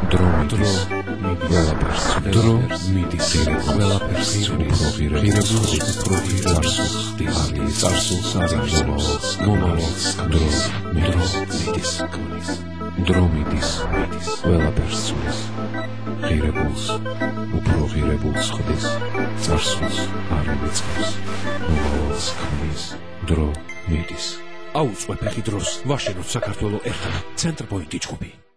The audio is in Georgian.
დრო მიდის ყველაფერს დრო მიდის ყველაფერს ღირებულს წარსულს არის მომავალს დრო მიდის დრო მიდის ყველაფერს ღირებულს უფრო ღირებულს ხდის წარსულს არ მიწყობს მომავალს ხდის დრო მიდის აუწვე ფეხი დროს ვაშენოთ საქართველო ერთად ცენტრ პოინტი ჯგუფი